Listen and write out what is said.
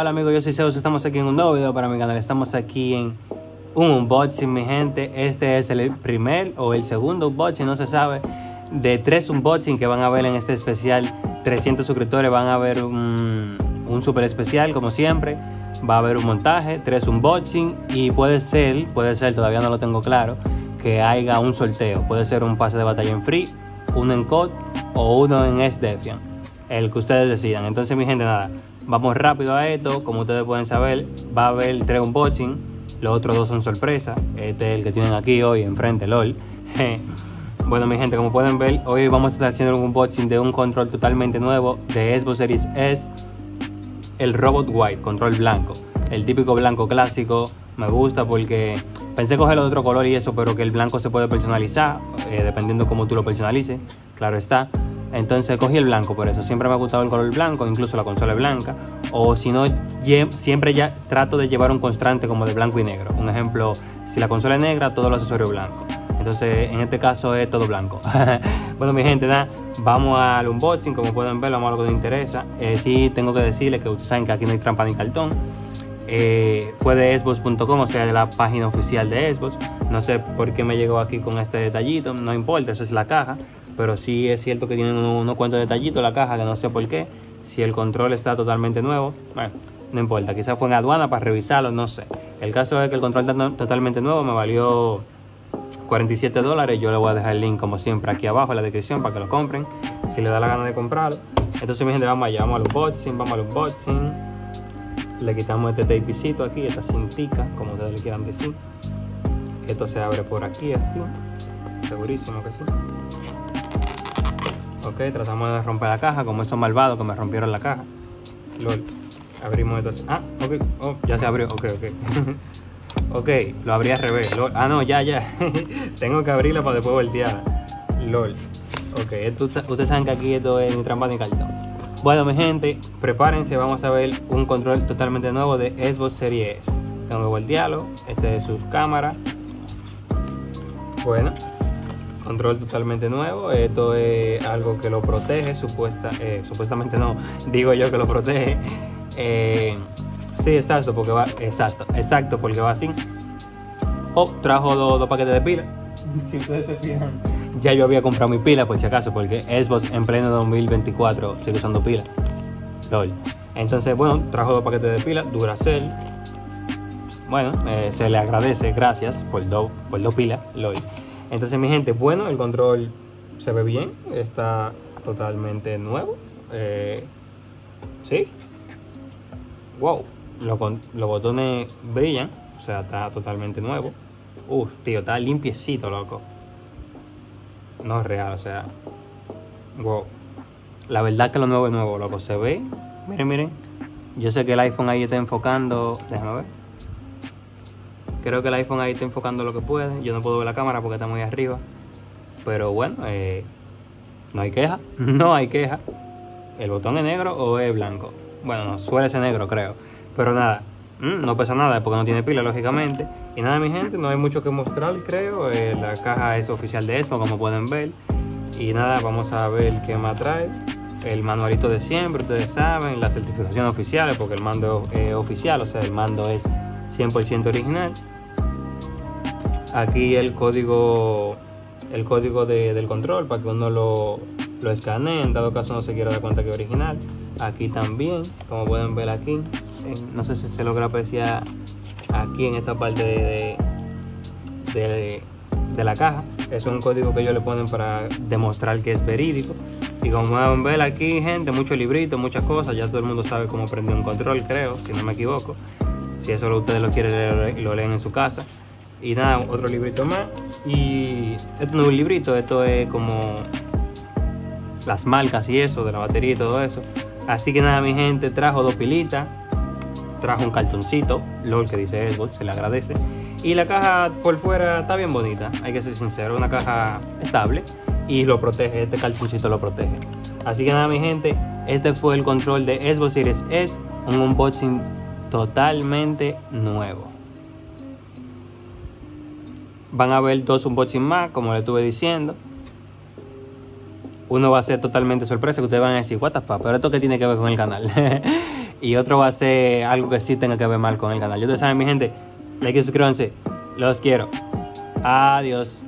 Hola amigos, yo soy Zeus, estamos aquí en un nuevo video para mi canal. Estamos aquí en un unboxing, mi gente. Este es el primer o el segundo unboxing, no se sabe, de 3 unboxing que van a ver en este especial. 300 suscriptores, van a ver un super especial como siempre. Va a haber un montaje, 3 unboxing y puede ser, todavía no lo tengo claro, que haya un sorteo. Puede ser un pase de batalla en free, uno en COD o uno en SDefiant, el que ustedes decidan. Entonces mi gente, nada, vamos rápido a esto. Como ustedes pueden saber, va a haber 3 unboxing, los otros 2 son sorpresa. Este es el que tienen aquí hoy enfrente, LOL. Bueno mi gente, como pueden ver, hoy vamos a estar haciendo un unboxing de un control totalmente nuevo de Xbox Series S, el Robot White, control blanco, el típico blanco clásico. Me gusta porque pensé cogerlo de otro color y eso, pero que el blanco se puede personalizar, dependiendo cómo tú lo personalices, claro está. Entonces cogí el blanco por eso. Siempre me ha gustado el color blanco, incluso la consola es blanca. O si no, siempre ya trato de llevar un constante como de blanco y negro. Un ejemplo, si la consola es negra, todos los accesorios blancos. Entonces en este caso es todo blanco. Bueno mi gente, nada, vamos al unboxing. Como pueden ver, vamos a lo que nos interesa. Sí tengo que decirles que ustedes saben que aquí no hay trampa ni cartón. Fue de Xbox.com, o sea, de la página oficial de Xbox. No sé por qué me llegó aquí con este detallito, no importa, eso es la caja. Pero sí es cierto que tiene unos cuantos detallitos la caja, que no sé por qué. Si el control está totalmente nuevo, bueno, no importa, quizás fue en aduana para revisarlo, no sé. El caso es que el control está totalmente nuevo, me valió $47. Yo le voy a dejar el link como siempre aquí abajo en la descripción para que lo compren, si les da la gana de comprarlo. Entonces mi gente, vamos allá, vamos al unboxing. Le quitamos este tapecito aquí, esta cintica, como ustedes le quieran decir. Esto se abre por aquí así, segurísimo que sí. Ok, tratamos de romper la caja, como esos malvados que me rompieron la caja. LOL. Abrimos esto así. Ah, ok, oh, ya se abrió, ok. Ok, lo abrí al revés, LOL. Ah, no, ya. Tengo que abrirla para después voltear. LOL. Ok, ustedes saben que aquí esto es ni trampa ni cartón. Bueno mi gente, prepárense, vamos a ver un control totalmente nuevo de Xbox Series S. Tengo que voltearlo, esa es su cámara. Bueno, control totalmente nuevo. Esto es algo que lo protege, supuestamente no, digo yo que lo protege. Sí, exacto, porque va porque va así. Oh, trajo dos paquetes de pila. Si ustedes se fijan, ya yo había comprado mi pila por si acaso, porque Xbox en pleno 2024 sigue usando pila. LOL. Entonces, bueno, trajo 2 paquetes de pila, Duracell. Bueno, se le agradece, gracias por dos pilas, LOL. Entonces, mi gente, bueno, el control se ve bien, está totalmente nuevo. Sí. Wow, los botones brillan, o sea, está totalmente nuevo. Tío, está limpiecito, loco. No es real, o sea, wow. La verdad que lo nuevo es nuevo, loco. Se ve, miren. Yo sé que el iPhone ahí está enfocando. Déjame ver. Creo que el iPhone ahí está enfocando lo que puede. Yo no puedo ver la cámara porque está muy arriba. Pero bueno, no hay queja. No hay queja. ¿El botón es negro o es blanco? Bueno, no, suele ser negro, creo. Pero nada, no pesa nada porque no tiene pila, lógicamente. Y nada, mi gente, no hay mucho que mostrar, creo. La caja es oficial de Xbox, como pueden ver. Y nada, vamos a ver qué más trae. El manualito de siempre, ustedes saben. La certificación oficial, porque el mando es oficial, o sea, el mando es 100% original. Aquí el código del control para que uno lo escanee en dado caso no se quiera dar cuenta que es original. Aquí también, como pueden ver aquí, no sé si se logra apreciar aquí en esta parte de la caja. Es un código que ellos le ponen para demostrar que es verídico. Y como pueden ver aquí, gente, muchos libritos, muchas cosas. Ya todo el mundo sabe cómo prender un control, creo, si no me equivoco. Si eso ustedes lo quieren leer, lo leen en su casa. Y nada, otro librito más. Y esto no es un librito, esto es como las marcas y eso, de la batería y todo eso. Así que nada, mi gente, trajo 2 pilitas, trajo un cartoncito, LOL, que dice Xbox, se le agradece. Y la caja por fuera está bien bonita, hay que ser sincero, una caja estable y lo protege, este cartoncito lo protege. Así que nada, mi gente, este fue el control de Xbox Series S, un unboxing totalmente nuevo. Van a ver 2 unboxing más, como les estuve diciendo. Uno va a ser totalmente sorpresa, que ustedes van a decir, what the fuck, pero esto que tiene que ver con el canal. y otro va a ser algo que sí tenga que ver mal con el canal. Ya ustedes saben, mi gente, like y suscríbanse. Los quiero. Adiós.